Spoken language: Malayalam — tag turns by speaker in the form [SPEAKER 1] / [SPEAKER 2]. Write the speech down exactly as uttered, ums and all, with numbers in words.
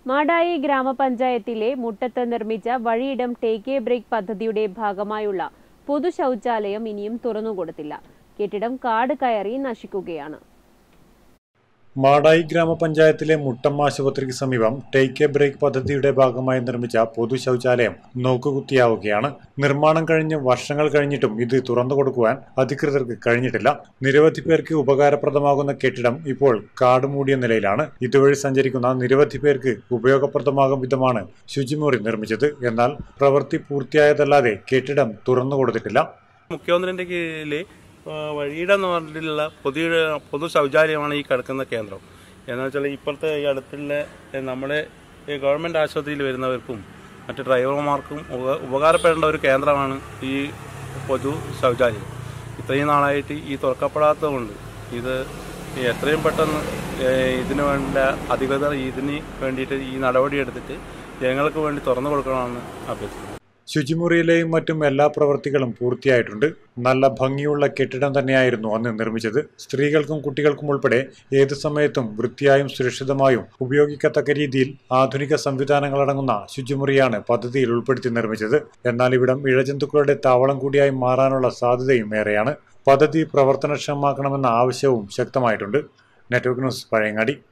[SPEAKER 1] മാടായി ഗ്രാമപഞ്ചായത്തിലെ മുട്ടത്ത് നിർമ്മിച്ച വഴിയിടം ടേക്ക് എ ബ്രേക്ക് പദ്ധതിയുടെ ഭാഗമായുള്ള പൊതു ശൗചാലയം ഇനിയും തുറന്നുകൊടുത്തില്ല. കെട്ടിടം കാട് കയറി നശിക്കുകയാണ്.
[SPEAKER 2] മാടായി ഗ്രാമപഞ്ചായത്തിലെ മുട്ടം ആശുപത്രിക്ക് സമീപം ടേക്ക് എ ബ്രേക്ക് പദ്ധതിയുടെ ഭാഗമായി നിർമ്മിച്ച പൊതു ശൗചാലയം നോക്കുകുത്തിയാവുകയാണ്. നിർമ്മാണം കഴിഞ്ഞ് വർഷങ്ങൾ കഴിഞ്ഞിട്ടും ഇത് തുറന്നു കൊടുക്കുവാൻ അധികൃതർക്ക് കഴിഞ്ഞിട്ടില്ല. നിരവധി പേർക്ക് ഉപകാരപ്രദമാകുന്ന കെട്ടിടം ഇപ്പോൾ കാട് മൂടിയ നിലയിലാണ്. ഇതുവഴി സഞ്ചരിക്കുന്ന നിരവധി പേർക്ക് ഉപയോഗപ്രദമാകും വിധമാണ് ശുചിമുറി നിർമ്മിച്ചത്. എന്നാൽ പ്രവൃത്തി പൂർത്തിയായതല്ലാതെ കെട്ടിടം തുറന്നു കൊടുത്തിട്ടില്ല.
[SPEAKER 3] മുഖ്യമന്ത്രിന്റെ കീഴിൽ വഴിയിടം എന്ന് പറഞ്ഞിട്ടുള്ള പൊതു പൊതു ശൗചാലയമാണ് ഈ കിടക്കുന്ന കേന്ദ്രം. എന്ന് വെച്ചാൽ ഇപ്പോഴത്തെ ഈ അടുത്തുള്ള നമ്മുടെ ഈ ഗവൺമെൻറ് ആശുപത്രിയിൽ വരുന്നവർക്കും മറ്റ് ഡ്രൈവർമാർക്കും ഉപകാരപ്പെടേണ്ട ഒരു കേന്ദ്രമാണ് ഈ പൊതു ശൗചാലയം. ഇത്രയും നാളായിട്ട് ഈ തുറക്കപ്പെടാത്തത് കൊണ്ട് ഇത് എത്രയും പെട്ടെന്ന് ഇതിനു വേണ്ട അധികൃതർ ഇതിന് വേണ്ടിയിട്ട് ഈ നടപടിയെടുത്തിട്ട് ജനങ്ങൾക്ക് വേണ്ടി തുറന്നു കൊടുക്കണമെന്ന് അഭ്യർത്ഥിക്കുന്നു.
[SPEAKER 2] ശുചിമുറിയിലെയും മറ്റും എല്ലാ പ്രവൃത്തികളും പൂർത്തിയായിട്ടുണ്ട്. നല്ല ഭംഗിയുള്ള കെട്ടിടം തന്നെയായിരുന്നു അന്ന് നിർമ്മിച്ചത്. സ്ത്രീകൾക്കും കുട്ടികൾക്കും ഉൾപ്പെടെ ഏതു സമയത്തും വൃത്തിയായും സുരക്ഷിതമായും ഉപയോഗിക്കത്തക്ക രീതിയിൽ ആധുനിക സംവിധാനങ്ങളടങ്ങുന്ന ശുചിമുറിയാണ് പദ്ധതിയിൽ ഉൾപ്പെടുത്തി നിർമ്മിച്ചത്. എന്നാൽ ഇവിടം ഇഴജന്തുക്കളുടെ താവളം കൂടിയായി മാറാനുള്ള സാധ്യതയും ഏറെയാണ്. പദ്ധതി പ്രവർത്തനക്ഷമമാക്കണമെന്ന ആവശ്യവും ശക്തമായിട്ടുണ്ട്. Network news, Pazhayangadi.